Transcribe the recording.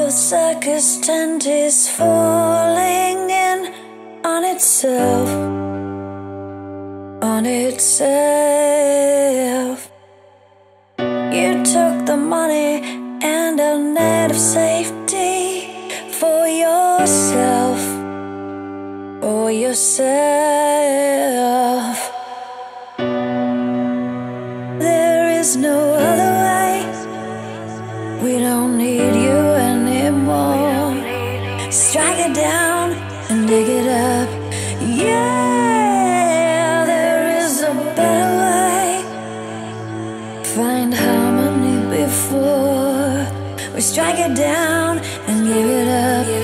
The circus tent is falling in on itself, on itself. You took the money and a net of safety for yourself, for yourself. There is no other way. We don't need you anymore. Strike it down and dig it up. Yeah, there is a better way. Find harmony before we strike it down and give it up.